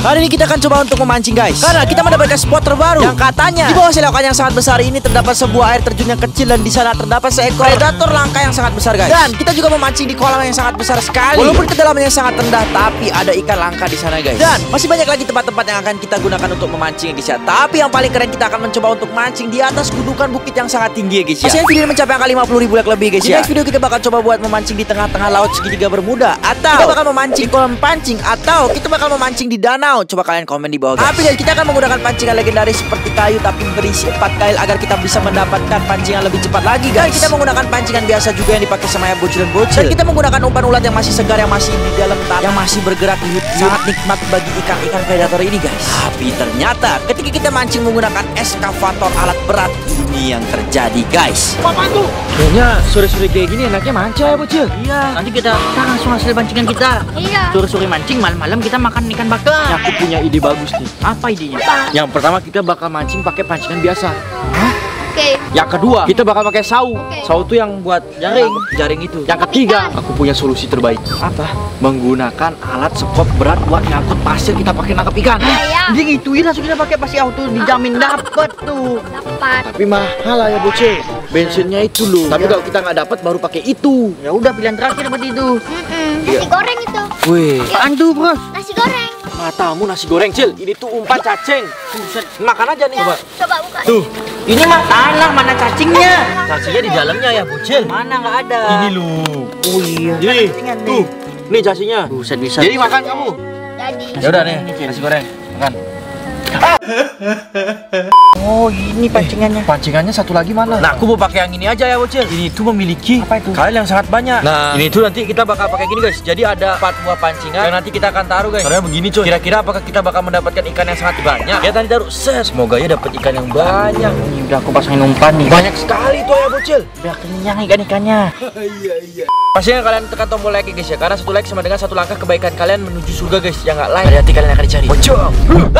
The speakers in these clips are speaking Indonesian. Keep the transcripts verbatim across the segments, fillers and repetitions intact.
Hari ini kita akan coba untuk memancing guys, karena kita mendapatkan spot terbaru yang katanya di bawah selokan yang sangat besar ini terdapat sebuah air terjun yang kecil, dan di sana terdapat seekor predator langka yang sangat besar guys. Dan kita juga memancing di kolam yang sangat besar sekali. Walaupun kedalamannya sangat rendah, tapi ada ikan langka di sana guys. Dan masih banyak lagi tempat-tempat yang akan kita gunakan untuk memancing guys ya. Tapi yang paling keren, kita akan mencoba untuk mancing di atas gundukan bukit yang sangat tinggi ya guys ya. Pastinya video ini mencapai angka lima puluh ribu like lebih guys ya. Di next video kita bakal coba buat memancing di tengah-tengah laut segitiga Bermuda, atau kita bakal memancing di kolam pancing, atau kita bakal memancing di danau. Coba kalian komen di bawah guys. Tapi guys, kita akan menggunakan pancingan legendaris seperti kayu tapi berisi empat kail agar kita bisa mendapatkan pancingan lebih cepat lagi guys. Dan kita menggunakan pancingan biasa juga yang dipakai sama ya bocil dan bocil. Dan kita menggunakan umpan ulat yang masih segar, yang masih di dalam tanah, yang masih bergerak liut. Sangat nikmat bagi ikan-ikan predator ini guys. Tapi ternyata ketika kita mancing menggunakan eskavator alat berat, ini yang terjadi guys. Apa tuh? Kayaknya sore-sore kayak gini enaknya mancing ya bocil. Iya, nanti kita kita langsung hasil pancingan kita. Iya. Sore-sore mancing, malam-malam kita makan ikan bakar. Ya, aku punya ide bagus nih. Apa idenya? Apa? Yang pertama kita bakal mancing pakai pancingan biasa. Hah? Oke. Yang kedua, kita bakal pakai sau. Oke. Sau tuh yang buat jaring, jaring itu. Yang ketiga, aku punya solusi terbaik. Apa? Menggunakan alat sekop berat buat ngangkut pasir, kita pakai nangkap ikan. Iya. Jadi gituin langsung kita pakai pasti auto, dijamin dapat tuh. Dapat. Tapi mahal lah ya bocil. Bensinnya itu loh. Tapi kalau kita nggak dapat baru pakai itu. Ya udah, pilihan terakhir berarti itu. Mm-mm. Iya. Nasi goreng itu. Wih, Apaan tuh, Bros? Nasi goreng. matamu nasi goreng cil. Ini tuh umpan cacing. Buset, makan aja nih. Ya, Coba. coba buka. Tuh. Ini mah tanah, mana cacingnya? Cacingnya di dalamnya ya bocil. Mana nggak ada. Ini loh. Oh iya. Jadi, Cacingan nih. tuh. Nih cacingnya. Buset bisa. Jadi makan kamu. Jadi. Ya udah nih, nasi goreng. Makan. Oh, ini pancingannya. Pancingannya satu lagi mana? Nah, aku mau pakai yang ini aja ya bocil. Ini tuh memiliki Apa itu? kail yang sangat banyak. Nah, ini tuh nanti kita bakal pakai gini guys. Jadi ada empat buah pancingan yang nanti kita akan taruh guys. Karena begini coy. Kira-kira apakah kita bakal mendapatkan ikan yang sangat banyak? Ya tadi taruh ses. Semoga ya dapat ikan yang banyak. Ini udah aku pasangin umpan nih. Banyak sekali tuh ya bocil. Biar kenyang ikan-ikannya. Pastinya kalian tekan tombol like guys ya. Karena satu like sama dengan satu langkah kebaikan kalian menuju surga guys. Yang nggak like, hati kalian akan dicari. Bocor.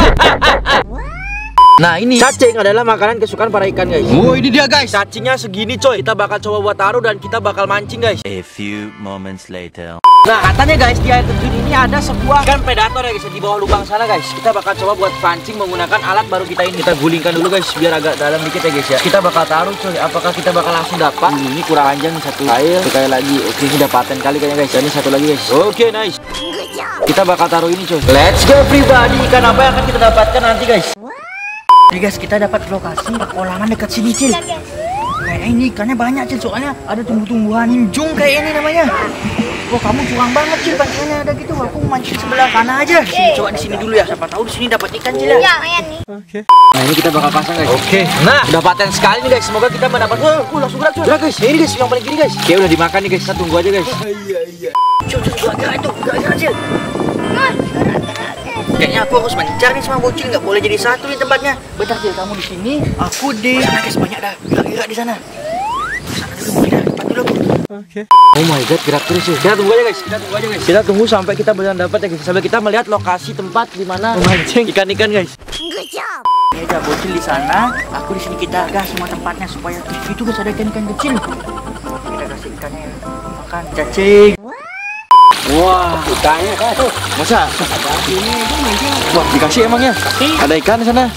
Nah, ini cacing adalah makanan kesukaan para ikan guys. Oh, ini dia guys. Cacingnya segini coy. Kita bakal coba buat taruh dan kita bakal mancing guys. A few moments later. Nah, katanya guys, di air terjun ini ada sebuah ikan predator ya guys, di bawah lubang sana guys. Kita bakal coba buat pancing menggunakan alat baru kita ini. Kita gulingkan dulu guys, biar agak dalam dikit ya guys ya. Kita bakal taruh coy. Apakah kita bakal langsung dapat? Hmm, ini kurang panjang nih, satu kail, satu kail lagi. Oke, ini udah paten kali kayaknya guys. Dan ini satu lagi guys. Oke, nice. Kita bakal taruh ini coy. Let's go everybody. Ikan apa yang akan kita dapatkan nanti guys? Jadi guys, kita dapat lokasi kolaman dekat sini, Cil. Ya, guys. Kayak ini ikannya banyak, Cil. Soalnya ada tumbuh-tumbuhan injung kayak ini namanya. Wah, kamu curang banget, Cil. Pancingannya ada gitu. Aku mancing sebelah kanan aja. Sini, coba di sini dulu ya. Siapa tahu di sini dapat ikan, Cil. Ya, ayan nih. Nah, ini kita bakal pasang guys. Oke. Nah, udah paten sekali nih guys. Semoga kita mendapat. Wah, uh, langsung gerak coy. Gerak guys. Ini guys, yang paling gini guys. Oke, udah dimakan nih guys. Kita tunggu aja guys. Cil, Cil, gerak itu. Gerak-gerak, Cil. Mas, gerak-gerak. Kayaknya aku harus mencar nih sama bocil, nggak boleh jadi satu nih tempatnya. Bentar, Cil, kamu di sini, aku di sana guys, banyak dah gerak-gerak di sana. Sana dulu, kita tempat dulu. Oke. Oh my god, gerak terus ya. Kita tunggu aja guys. Kita tunggu aja guys. Kita tunggu sampai kita benar dapat ya guys. Sampai kita melihat lokasi tempat di mana memancing ikan-ikan guys. Good job. Ini ada bocil di sana, aku di sini. Kita gas semua tempatnya supaya di situ guys ada ikan-ikan kecil. Kita kasih ikannya makan cacing. Wah, ikannya kan. Masa? Ini itu mancing. Wah, dikasih emangnya? Ada ikan di sana.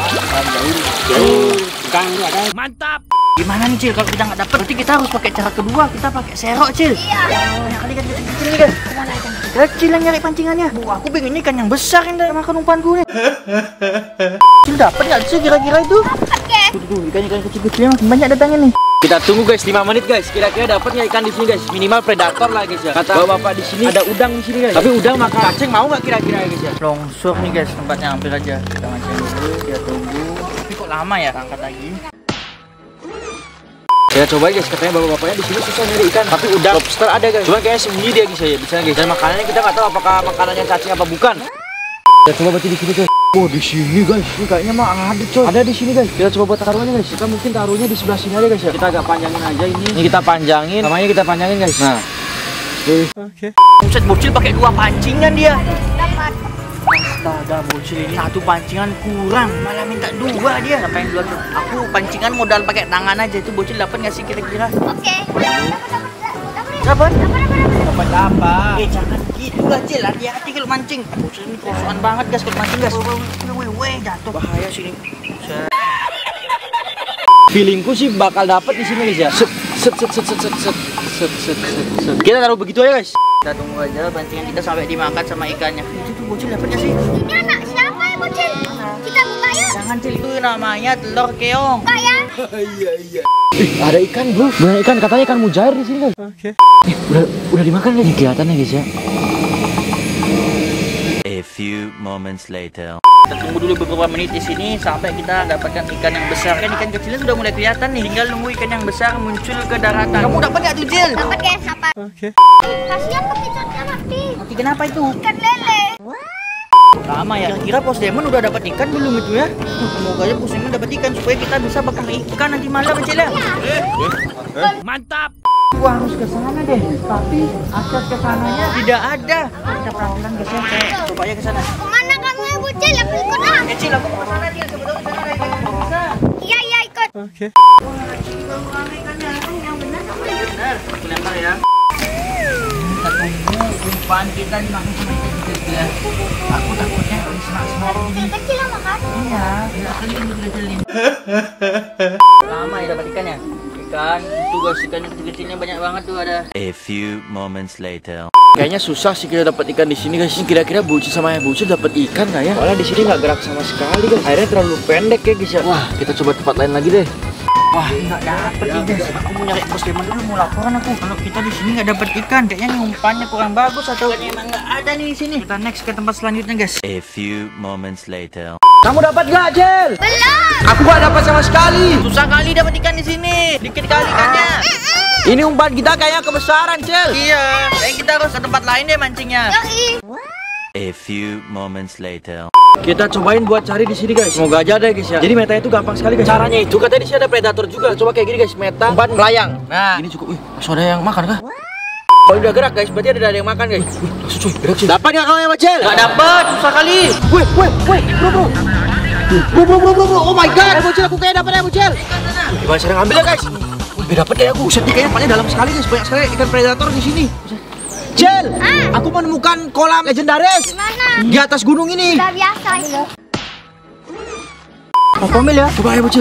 Ikan ada. Mantap. Gimana nih, Cil, kalau kita nggak dapet? Berarti kita harus pakai cara kedua. Kita pakai serok, Cil. Iya. Banyak kali ikan kecil nih guys. Kemana ikan kecil yang nyari pancingannya? Bu, aku pengen ikan yang besar yang dari makan umpanku nih. Cil, dapet nggak sih kira-kira itu? Oke. Tuh, tuh, ikan-ikan kecil-kecilnya makin banyak datangnya nih. Kita tunggu guys lima menit guys. Kira-kira dapatnya ikan di sini guys. Minimal predator lah guys ya. Kata bapak di sini ada udang di sini guys. Tapi udang makan cacing mau nggak kira-kira ya guys ya? Longsor nih guys, tempatnya hampir aja. Kita mancing dulu, kita tunggu. Tapi kok lama ya angkat lagi? Kita coba guys, katanya bapak-bapaknya di sini susah nyari ikan. Tapi udang lobster ada guys. Cuma kayaknya sembunyi dia guys ya, bisa guys. Dan makanannya kita nggak tahu apakah makanannya cacing apa bukan. Kita coba berarti di sini guys. Oh, di sini guys. Ini kayaknya mah ada coy. Ada di sini guys. Kita coba buat taruhannya guys. Kita mungkin taruhnya di sebelah sini aja guys ya. Kita agak panjangin aja ini. Ini kita panjangin. Namanya kita panjangin guys. Nah. Oke. Buset, bocil pakai dua pancingan dia. Dapat. Astaga, bocil ini satu pancingan kurang, malah minta dua dia. Apa yang duluan? Aku pancingan modal pakai tangan aja. Itu bocil dapat nggak sih kira-kira? Oke. Dapat, dapat, dapat. Dapat? Dapat, dapat, dapat. Dapat apa? Eh, jangan gitu. Udah Cil, hati-hati kalau mancing. Aduh, ini kerusuhan banget guys kalau mancing guys. Weh, weh, jatuh. Bahaya sini. Feelingku sih bakal dapet di sini guys ya. Set set set set set set set set set set. Kita taruh begitu aja guys. Kita tunggu aja pancingan kita sampai dimakan sama ikannya. Itu tuh bocil dapatnya sih. Ini anak siapa ya bocil? Kita buka yuk. Jangan Cil, itu namanya telur keong. Buka ya. Eh, ada ikan bro, banyak ikan, katanya ikan mujair di sini guys. Oke. Eh, udah udah dimakan guys, kelihatannya guys ya. A few moments later. Kita tunggu dulu beberapa menit di sini sampai kita dapatkan ikan yang besar. Kan ikan kecilnya sudah mulai kelihatan nih. Tinggal nunggu ikan yang besar muncul ke daratan. Kamu dapat nggak tuh Cil? Dapat guys, apa? Oke. Kasihan kepicotnya mati. Mati kenapa itu? Ikan lele. Lama ya. Kira-kira Pos Demon udah dapat ikan belum itu ya? Semoga aja Pos Demon dapat ikan supaya kita bisa bakar ikan nanti malam Cil ya. Mantap. Gua harus ke sana deh, tapi akses ke sananya tidak ada. Kita pelan-pelan guys ya, saya coba aja ke sana. Kemana kamu ya bocil? Aku ikut ah. Eh Cil, aku mau ke sana Cil, sebetulnya sana ada ikan yang bisa. Iya iya ikut. Oke. Wah, Cil, baru ikannya. Yang benar kamu benar. Aku lempar ya. Kita tunggu umpan kita dimakan sama ikan kecil ya. Aku takutnya semak-semak ini. Kecil kecil lah makan. Iya, tidak kali ini kecil ini. Lama ya dapat ikannya. Ikan itu guys, ikan kecil-kecilnya banyak banget tuh ada. A few moments later. Kayaknya susah sih kita dapat ikan di sini guys. Ini kira-kira bocil sama yang bocil dapat ikan nggak ya? Soalnya di sini nggak gerak sama sekali guys. Airnya terlalu pendek ya guys ya. Wah, kita coba tempat lain lagi deh. Wah, nggak dapet nih guys. Aku mau nyari Pos Demon dulu, mau laporan aku. Kalau kita di sini nggak dapet ikan, kayaknya umpannya kurang bagus atau kayaknya emang nggak ada nih di sini. Kita next ke tempat selanjutnya guys. A few moments later. Kamu dapat nggak, Cel? Belum. Aku nggak dapat sama sekali. Susah kali dapat ikan di sini. Dikit kali ikannya. Ini umpan kita kayaknya kebesaran, Cel. Iya, kayaknya kita harus ke tempat lain deh mancingnya. Yoi. A few moments later. Kita cobain buat cari di sini guys. Semoga aja ada guys ya. Jadi metanya itu gampang sekali guys. Caranya itu katanya di sini ada predator juga. Coba kayak gini guys, meta umpan melayang. Nah, ini cukup. Wih, masih ada yang makan kah? Kalau udah gerak guys, berarti ada yang makan guys. Wih, langsung cuy, gerak cuy. Dapat nggak kamu yang Cel? Nggak dapet, susah kali. Wih, wih, wih, bro, bro. Bro, bro, bro, bro, bro. Oh my god, bocil aku kayak dapat ya bocil. Gimana cara ngambilnya guys? Wih, dapat kayak aku. Buset, kayaknya pannya dalam sekali guys. Banyak sekali ikan predator di sini. Cel, Ah. aku menemukan kolam legendaris Gimana? di atas gunung ini. Udah biasa itu. Aku ambil ya. Coba ya bocil.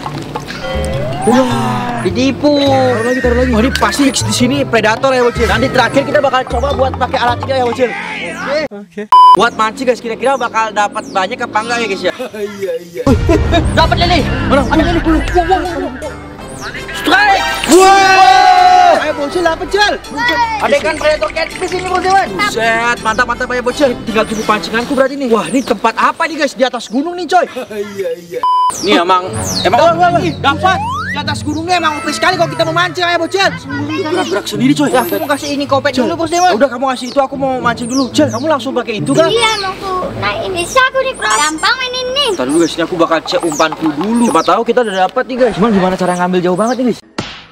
Wah, Ditipu. taruh lagi, taruh lagi. Oh, ini pasti di sini predator ya bocil. Nanti terakhir kita bakal coba buat pakai alat ini ya bocil. Oke. Oke. Buat mancing guys, kira-kira bakal dapat banyak apa enggak ya guys ya? Iya iya. Dapat lele. Mana? Ada lele. Wow, wow, wow. Strike. Wow. Ayo bocil dapat Cel. Ada ikan predator catfish ini Pos Demon. Buset, mantap mantap ya bocil. Tinggal tunggu pancinganku berarti nih. Wah, ini tempat apa nih guys? Di atas gunung nih coy. Iya iya. Nih emang emang dapat. Di atas gunungnya emang oke sekali kalau kita mau mancing ya bocil. Gerak-gerak sendiri coy. Ya, aku mau kasih ini kopet dulu Pos Demon. Udah kamu kasih itu, aku mau mancing dulu. Cel, kamu langsung pakai itu kan? Iya mau ku. Nah ini bisa aku nih bro. Gampang main ini. Ntar dulu guys, ini aku bakal cek umpanku dulu. Siapa tahu kita udah dapat nih guys. Cuman gimana cara ngambil jauh banget nih guys?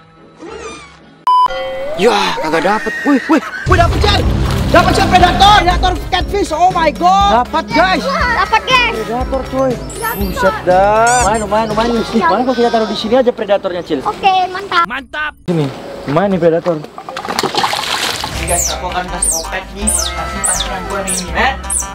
Yah, kagak dapet. Wih, wih, wih dapet Cel. Dapat Cel predator, predator catfish. Oh my god. Dapat guys. Dapat guys. Predator coy. Buset dah. Lumayan, lumayan, lumayan guys. Nih, mana kalau kita taruh di sini aja predatornya Cil. Oke mantap. Sini. Lumayan nih predator. Nih guys, aku akan kasih kopet nih. Kasih pancingan gua nih. Pet.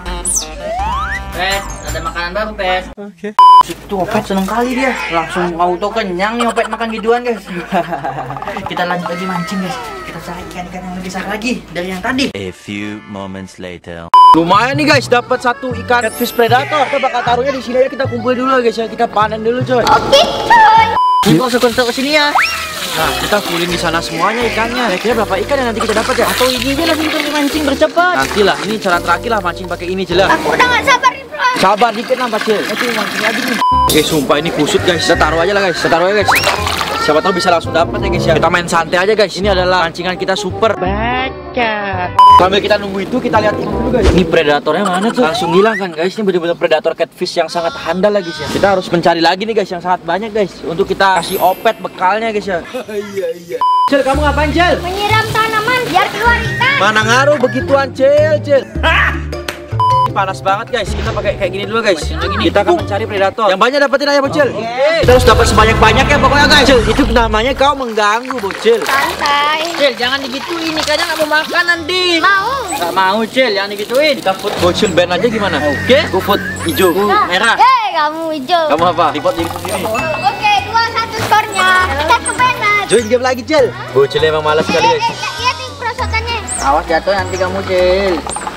Pet, ada makanan baru Pet. Oke. Itu Opet seneng kali dia. Langsung auto kenyang nih Opet makan gituan guys. Kita lanjut lagi mancing guys. Kita cari ikan-ikan yang lebih besar lagi dari yang tadi. A few moments later. Lumayan nih guys, dapat satu ikan catfish predator. Kita bakal taruhnya di sini aja, kita kumpul dulu guys ya. Kita panen dulu coy. Oke coy. Kita masuk ke sini ya. Nah, kita fullin di sana semuanya ikannya. Kira-kira berapa ikan yang nanti kita dapat ya? Atau ini aja langsung kita mancing bercepat. Nanti lah, ini cara terakhir lah mancing pakai ini jelas. Aku udah gak sabar nih bro. Sabar dikit lah Pak Cil. Nanti mancing lagi nih. Oke, sumpah ini kusut guys. Kita taruh aja lah guys. Kita taruh aja guys. Siapa tahu bisa langsung dapat ya guys ya. Kita main santai aja guys. Ini adalah mancingan kita super. Baca. Sambil kita nunggu itu, kita lihat dulu guys. Ini predatornya mana tuh? Langsung hilang kan guys. Ini benar-benar predator catfish yang sangat handal lagi guys ya. Kita harus mencari lagi nih guys yang sangat banyak guys. Untuk kita kasih Opet bekalnya guys ya. Iya iya. Cel, kamu ngapain Cel? Menyiram tanaman biar keluar ikan. Mana ngaruh begituan Cel, Cel. panas banget guys. Kita pakai kayak gini dulu guys. gini. Kita akan mencari predator. Yang banyak dapetin aja bocil. Kita harus dapat sebanyak-banyak ya pokoknya guys. Bocil, itu namanya kau mengganggu bocil. Santai. Cil, jangan digituin nih, kadang nggak mau makan nanti. Mau. Nggak mau, Cil, jangan digituin. Kita food bocil band aja gimana? Oke. Aku food hijau. Merah. Hei, kamu hijau. Kamu apa? Report diri sendiri. Oke, dua satu skornya. Kita ke Bernard. Join game lagi Cil. Bocil emang malas sekali Eh, guys. eh, lihat nih perosotannya. Awas jatuh nanti kamu, Cil.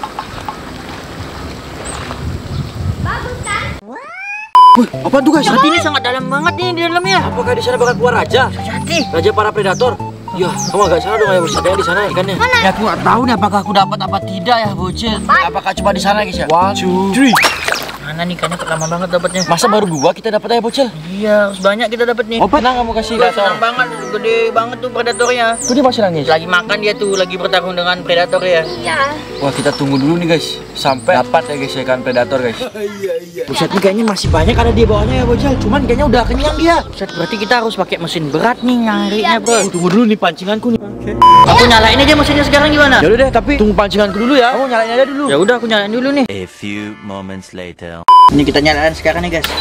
Bagus kan? Wih, apa tuh guys? Saat ini sangat dalam banget nih di dalamnya. Apakah di sana bakal keluar raja? Jati. Raja para predator. Ya, kamu agak salah dong ya bocil. Kayaknya di sana ikannya. Ya aku nggak tahu nih apakah aku dapat apa tidak ya, Bocil. Apakah coba di sana guys ya? One, two, three. Mana nih, ikannya lama banget dapatnya. Masa baru dua kita dapat aja bocil? Iya, harus banyak kita dapat nih. Oh, tenang kamu kasih Udah predator. senang banget, gede banget tuh predatornya. Tuh dia masih nangis. Lagi makan dia tuh, lagi bertarung dengan predator ya. Iya. Wah, kita tunggu dulu nih guys. Sampai dapat ya guys ya ikan predator guys. Buset nih kayaknya masih banyak ada di bawahnya ya bocil. Cuman kayaknya udah kenyang dia. Buset, berarti kita harus pakai mesin berat nih nyarinya, Bro. Tunggu dulu nih pancinganku nih. Aku nyalain aja mesinnya sekarang gimana? Ya udah deh, tapi tunggu pancinganku dulu ya. Kamu nyalain aja dulu. Ya udah, aku nyalain dulu nih. A few moments later. Ini kita nyalain sekarang nih, guys.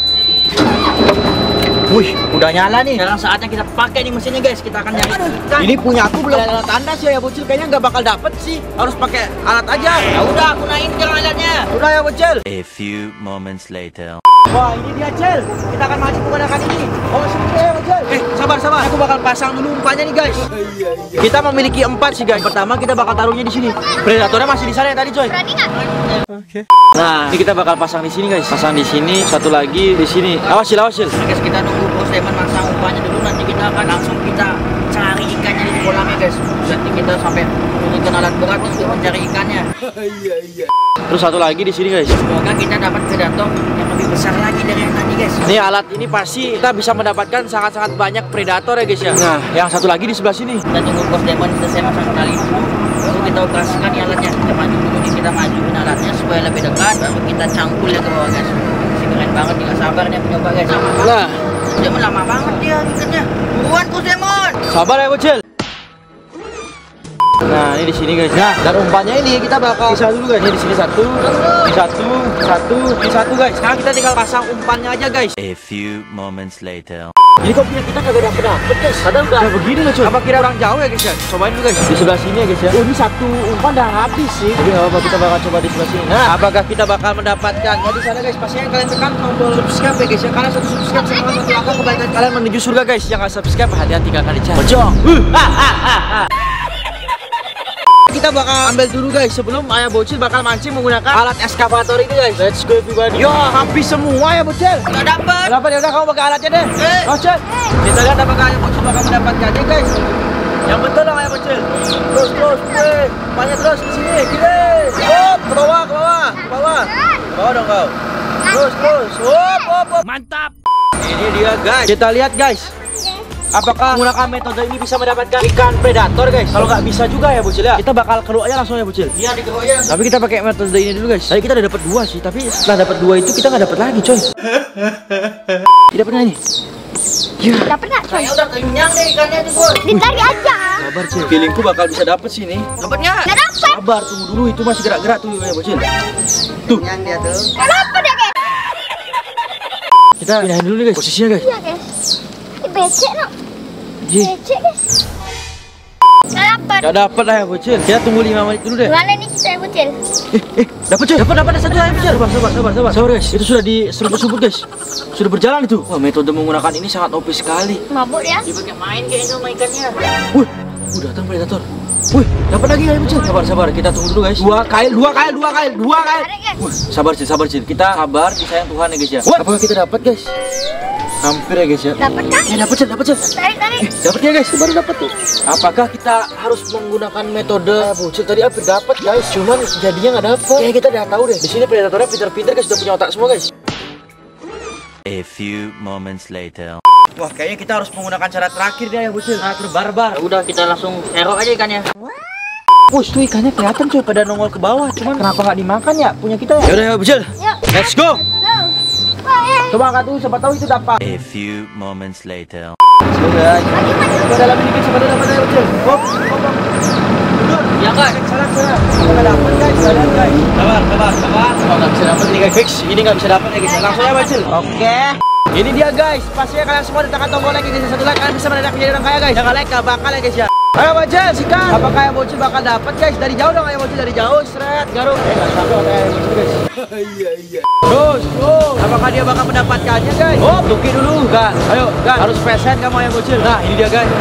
Wih, udah nyala nih. Sekarang saatnya kita pakai nih mesinnya, guys. Kita akan nyari ikan. Ini punya aku belum alat tanda sih ya bocil. Kayaknya nggak bakal dapet sih. Harus pakai alat aja. Ya udah, aku naikin sekarang alatnya. Udah ya bocil. A few moments later. Wah, ini dia Cel. Kita akan mancing menggunakan ini. Oh, sini ya bocil. Eh, sabar sabar. Aku bakal pasang dulu umpannya nih guys. Kita memiliki empat sih guys. Pertama kita bakal taruhnya di sini. Predatornya masih di sana ya tadi coy. Berani nggak? Nah, ini kita bakal pasang di sini guys. Pasang di sini, satu lagi di sini. Awas Cil, awas Cil. Nah, guys, kita nunggu Bos Demon masang umpannya dulu. Nanti kita akan langsung kita cari ikannya di kolamnya, guys. Nanti kita sampai menggunakan alat berat untuk mencari ikannya. Terus satu lagi di sini guys. Semoga kita dapat predator yang lebih besar lagi dari yang tadi, guys. Nih alat ini pasti kita bisa mendapatkan sangat-sangat banyak predator ya guys ya. Nah, yang satu lagi di sebelah sini. Kita tunggu Bos Demon selesai masang tali dulu, baru kita operasikan nih alatnya. Kita maju dulu nih, kita majuin alatnya supaya lebih dekat, baru kita cangkul ya ke bawah, guys. Masih keren banget nih, nggak sabar nih penyoba, guys. Lama banget. Nah, Bos Demon lama banget dia ikatnya. Buruan Bos Demon. sabar ya bocil. Nah, ini di sini guys. Nah, dan umpannya ini kita bakal bisa dulu guys. Ini di sini satu, ini satu, satu, ini satu guys. Sekarang kita tinggal pasang umpannya aja guys. A few moments later. Ini kok punya kita kagak dapet dapet guys. Kadang udah begini loh cuy. Apa kira orang jauh ya guys ya? Cobain dulu guys. Di sebelah sini ya guys ya. Oh, ini satu umpan udah habis sih. Jadi nggak apa-apa, kita bakal coba di sebelah sini. Nah, apakah kita bakal mendapatkan? Ya di sana guys. Pastinya kalian tekan tombol subscribe ya guys ya. Karena satu subscribe sama satu langkah kebaikan kalian menuju surga guys. Yang nggak subscribe hati-hati gak kali cari. Bocong. Kita bakal ambil dulu guys sebelum ayah bocil bakal mancing menggunakan alat eskavator ini guys. Let's go everybody. Yo, habis semua ya bocil. Nggak dapat. Kenapa ya udah kamu pakai alatnya deh. Eh. Bocil. Kita lihat apakah ayah bocil bakal mendapatkannya guys. Yang betul dong ayah bocil. Terus terus, eh, banyak terus ke sini, kiri. Hop, ke bawah, ke bawah, ke bawah. Ke bawah dong kau. Terus terus. Hop, hop, hop. Mantap. Ini dia guys. Kita lihat guys. Apakah menggunakan metode ini bisa mendapatkan ikan predator guys? Kalau nggak bisa juga ya bocil ya, kita bakal keruk aja langsung ya bocil. Iya, dikeruk ya. Tapi kita pakai metode ini dulu guys. Tadi kita udah dapat dua sih, tapi setelah dapat dua itu kita nggak dapat lagi coy. Tidak pernah ini. Ya, Dapat nggak? Saya udah kenyang deh ikannya tuh, Bos. Ditarik aja. sabar cil. Feelingku bakal bisa dapet sih nih. Dapat nggak? Nggak dapat. Sabar, tunggu dulu, itu masih gerak-gerak tuh ya bocil. Tuh, Kenyang dia tuh. Nggak dapat ya guys. kita pindahin dulu nih guys, posisinya guys. Iya guys. Ini becek no. Ji, Becek guys. Nggak dapat. nggak dapet lah ya bocil. Kita tunggu lima menit dulu deh. Gimana nih kita bocil? Eh, eh, dapat coy, dapat dapat ada satu ayam bocil. Sabar, sabar, sabar, sabar. Sabar guys, itu sudah diseruput-seruput guys. Sudah berjalan itu. Wah, metode menggunakan ini sangat O P sekali. Mabuk ya? Dia pakai main kayaknya sama ikannya. Wih, uh, datang predator. Wih, dapat lagi ayam bocil. Sabar, sabar, kita tunggu dulu guys. Dua kail, dua kail, dua kail, dua kail. Ada guys. Wih, sabar cil, sabar cil. Kita sabar, disayang Tuhan ya guys ya. Wah, apakah kita dapat guys? Hampir ya guys ya. Dapat kan? Ya dapat cil, dapat cil. Tarik tarik. Dapat ya guys, baru dapat tuh. Apakah kita harus menggunakan metode bocil tadi hampir dapat guys, cuman jadinya nggak dapat. Kayak kita udah tahu deh. Di sini predatornya pinter-pinter guys, sudah punya otak semua guys. A few moments later. Wah, kayaknya kita harus menggunakan cara terakhir nih ya bocil. Cara terbarbar. Ya udah, kita langsung serok aja ikannya. Wush, tuh ikannya kelihatan coy pada nongol ke bawah. Cuman kenapa nggak dimakan ya punya kita ya? Yaudah ya bocil. Yuk. Let's go. Go. Wah, Coba angkat tuh, siapa tahu itu dapat. A few moments later. Let's go guys. Kita dalam ini guys, siapa tahu dapat ya bocil. Hop, hop, hop. Mundur. Ya guys. Salah salah. Nggak dapat guys, nggak dapat guys. Sabar, sabar, sabar. Oh, nggak bisa dapat nih guys, fix. Ini nggak bisa dapat ya guys. Langsung aja bocil. Oke. Ini dia guys. Pastinya kalian semua ditekan tombol like guys. Satu like kalian bisa mendadak menjadi orang kaya guys. Jangan like, nggak bakal ya guys ya. Ayo bocil, sikat. Apakah ya bocil bakal dapat guys? Dari jauh dong ya bocil, dari jauh. Seret, garuk. Eh nggak sampai otak ya bocil guys. Iya iya. Terus, terus. Apakah dia bakal mendapatkannya guys? Oh, tuki dulu, kan. Ayo, kan. Harus pesen kamu ya bocil. Nah, ini dia guys.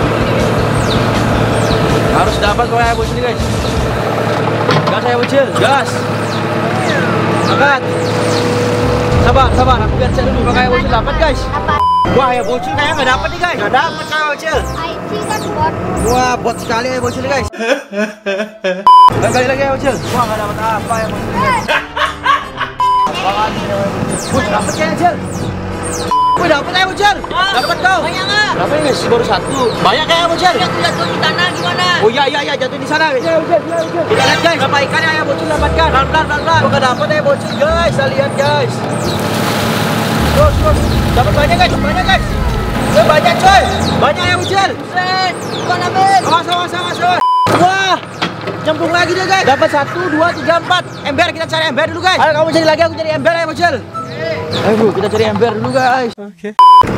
Harus dapat pokoknya ya bocil guys. Gas saya bocil, gas. Angkat. Sabar, sabar. Aku biar cek dulu apakah ya bocil dapat guys. Apa? Wah ya bocil kayaknya nggak dapat nih guys. Nggak dapat kayak bocil. I T kan bot. Wah, bot sekali ya bocil guys. Dan kali lagi ya bocil. Wah, nggak dapat apa ya bocil guys. Apaan ini ya bocil? Wih, dapat kayaknya bocil. Wih, dapat ya bocil. Dapat kau. Banyak nggak? Berapa ini guys? Baru satu. Banyak kayak bocil. Yang jatuh di tanah gimana? Oh iya iya iya jatuh di sana guys. Iya bocil, iya bocil. Kita lihat guys, berapa ikan yang ya bocil dapatkan. Pelan pelan pelan pelan. Nggak dapat ya bocil guys. Kita lihat guys. Terus terus. Dapat banyak guys, banyak guys. Eh, banyak coy. Banyak ya bocil. Set, bukan ambil. Awas awas awas awas. Wah. Nyambung lagi dia guys. Dapat satu, dua, tiga, empat. Ember, kita cari ember dulu guys. Ayo kamu cari lagi, aku cari ember ya bocil. Ayo bro, kita cari ember dulu guys. Oke.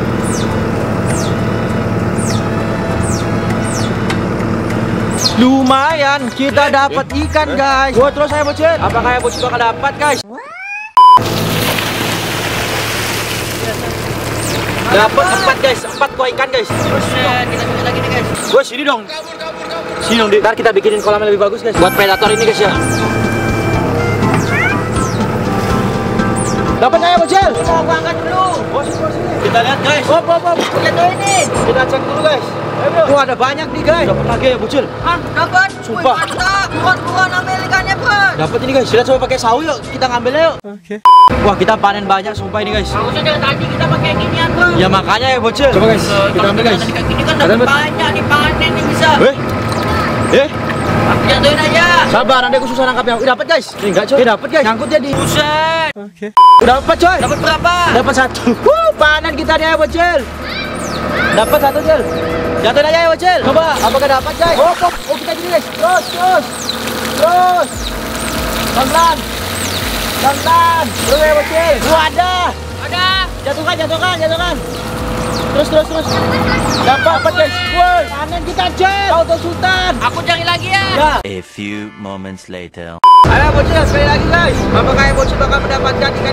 Lumayan, kita dapat ikan guys. Gua terus saya bocil. Apakah ya bocil bakal dapat guys? Dapat empat guys, empat buah ikan guys. Terus kita bikin lagi nih guys. Gue sini dong. Sini dong, Dik. Ntar kita bikinin kolam yang lebih bagus guys. Buat predator ini guys ya. Dapat nggak ya bocil? Mau gua angkat dulu. Bos, bos ini. Kita lihat guys. Hop hop hop. Jatuh ini. Kita cek dulu guys. Ayo bro. Wah ada banyak nih guys. Dapat lagi ya bocil. Ah, dapat. Sumpah. Wih, mantap. Bukan bukan ambil ikannya bos. Dapat ini guys. Kita coba pakai sawi yuk. Kita ngambilnya yuk. Oke. Wah kita panen banyak sumpah ini guys. Harusnya dari tadi kita pakai ginian bos. Ya makanya ya bocil. Coba guys. Kita ambil guys. Kayak gini kan Ada, dapat Bet. banyak nih panen nih bisa. Eh. Eh. Aku jatuhin aja. Sabar, nanti aku susah nangkapnya. Udah dapat guys. Ini enggak coy. Dapat guys. Nyangkut jadi. Buset. Oke. Udah dapat coy. Dapat berapa? Dapat satu. Wuh, panen kita nih ya bocil. Dapat satu Cil. Jatuhin aja ya bocil. Coba, apakah dapat guys? Oh, oh, oh kita gini guys. Terus, terus, terus. Pelan-pelan, pelan-pelan. Terus ya bocil. Wah ada. Ada. Jatuhkan, jatuhkan, jatuhkan. Terus, terus, terus. Dapat, dapat guys. Woi, panen kita Cil. Auto Sultan. Aku cari lagi ya. Ya. A few moments later. Ayo bocil, sekali lagi guys. Apakah ya bocil bakal mendapatkan ikan